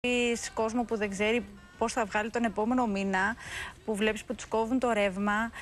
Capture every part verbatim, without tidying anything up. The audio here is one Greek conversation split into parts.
Βλέπεις κόσμο που δεν ξέρει πώς θα βγάλει τον επόμενο μήνα, που βλέπεις που τους κόβουν το ρεύμα,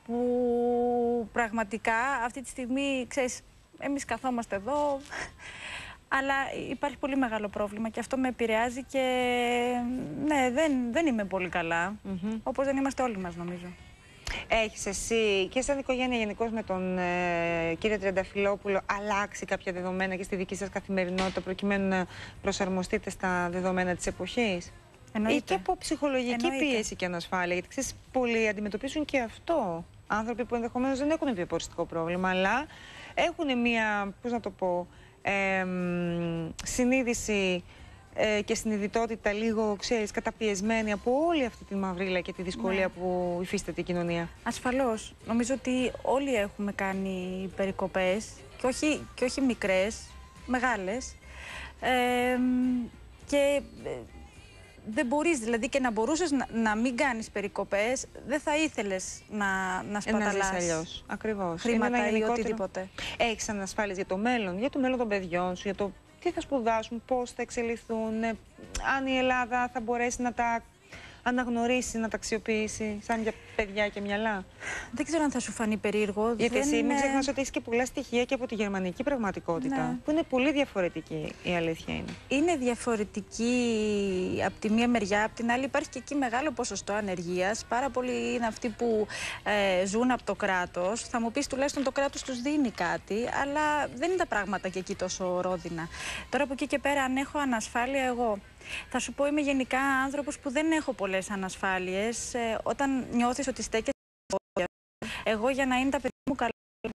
που πραγματικά αυτή τη στιγμή, ξέρεις, εμείς καθόμαστε εδώ, αλλά υπάρχει πολύ μεγάλο πρόβλημα και αυτό με επηρεάζει και ναι, δεν, δεν είμαι πολύ καλά, mm-hmm. όπως δεν είμαστε όλοι μας νομίζω. Έχεις εσύ και σαν οικογένεια γενικώς με τον ε, κύριο Τριανταφυλόπουλο αλλάξει κάποια δεδομένα και στη δική σας καθημερινότητα προκειμένου να προσαρμοστείτε στα δεδομένα της εποχής? Εννοείται. Ή και από ψυχολογική Εννοείται. πίεση και ανασφάλεια, γιατί ξέρεις, πολλοί αντιμετωπίζουν και αυτό. Άνθρωποι που ενδεχομένως δεν έχουν βιοποριστικό πρόβλημα, αλλά έχουν μία, πώς να το πω, ε, συνείδηση ε, και συνειδητότητα λίγο, ξέρεις, καταπιεσμένη από όλη αυτή τη μαυρίλα και τη δυσκολία, ναι, που υφίσταται η κοινωνία. Ασφαλώς. Νομίζω ότι όλοι έχουμε κάνει περικοπές και όχι, και όχι μικρές, μεγάλες. Ε, και δεν μπορείς, δηλαδή και να μπορούσες να, να μην κάνεις περικοπές, δεν θα ήθελες να, να σπαταλάς αλλιώς. Ακριβώς. χρήματα ή οτιδήποτε. Έχεις ανασφάλειες για το μέλλον, για το μέλλον των παιδιών σου, για το τι θα σπουδάσουν, πώς θα εξελιχθούν, αν η Ελλάδα θα μπορέσει να τα αναγνωρίσει, να τα αξιοποιήσει σαν για παιδιά και μυαλά. Δεν ξέρω αν θα σου φανεί περίεργο. Γιατί δεν... εσύ μην ξεχνάς ότι έχεις και πολλά στοιχεία και από τη γερμανική πραγματικότητα, ναι, που είναι πολύ διαφορετική, η αλήθεια είναι. Είναι διαφορετική από τη μία μεριά, από την άλλη υπάρχει και εκεί μεγάλο ποσοστό ανεργίας. Πάρα πολλοί είναι αυτοί που ε, ζουν από το κράτος. Θα μου πεις τουλάχιστον το κράτος τους δίνει κάτι, αλλά δεν είναι τα πράγματα και εκεί τόσο ρόδινα. Τώρα από εκεί και πέρα, αν έχω ανασφάλεια εγώ, θα σου πω, είμαι γενικά άνθρωπος που δεν έχω πολλές ανασφάλειες. Ε, όταν νιώθεις ότι στέκεσαι εγώ, για να είναι τα παιδιά μου καλά,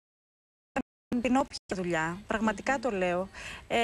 την όποια δουλειά, πραγματικά το λέω. Ε,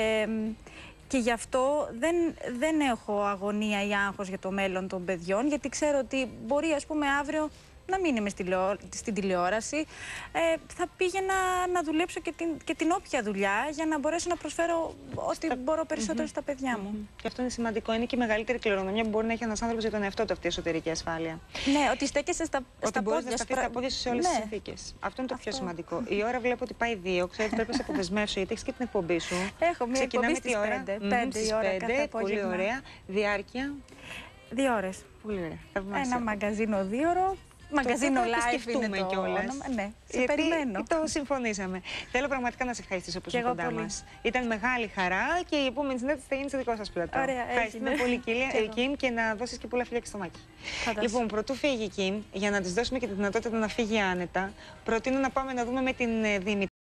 και γι' αυτό δεν, δεν έχω αγωνία ή άγχος για το μέλλον των παιδιών, γιατί ξέρω ότι μπορεί, ας πούμε, αύριο να μην είμαι στην τηλεόραση, ε, θα πήγαινα να δουλέψω και την, και την όποια δουλειά για να μπορέσω να προσφέρω ό,τι στα... μπορώ περισσότερο mm-hmm. στα παιδιά μου. Mm-hmm. Και αυτό είναι σημαντικό. Είναι και η μεγαλύτερη κληρονομιά που μπορεί να έχει ένας άνθρωπος για τον εαυτό του, αυτή η εσωτερική ασφάλεια. Ναι, ότι στέκεσαι στα, ότι στα μπορείς πόδια να σταθείς στα πόδια σου σε όλες, ναι, τις συνθήκες. Αυτό είναι το αυτό. Πιο σημαντικό. Η ώρα βλέπω ότι πάει δύο. Ξέρεις, πρέπει να σε αποδεσμεύσω, γιατί έχεις και την εκπομπή σου. Έχω μία εκπομπή στις πέντε. Πέντε η ώρα κάθε απόγευμα. Πολύ ωραία. Διάρκεια. Δύο ώρες. Πολύ ωραία. Ένα μαγκαζίνο δύο ώρο. Μαγκαζίνο live είναι το όνομα. Ναι, σε γιατί περιμένω. Το συμφωνήσαμε. Θέλω πραγματικά να σε ευχαριστήσω που είσαι κοντά μας. Ήταν μεγάλη χαρά και η επόμενη συνέντευξη θα γίνει στο δικό σας πλατό. Ωραία, ευχαριστούμε πολύ, Κιμ, και να δώσεις και πολλά φιλιά και στο Μάκη. Λοιπόν, πρωτού φύγει η Κιμ, για να της δώσουμε και τη δυνατότητα να φύγει άνετα, προτείνω να πάμε να δούμε με την Δήμητρα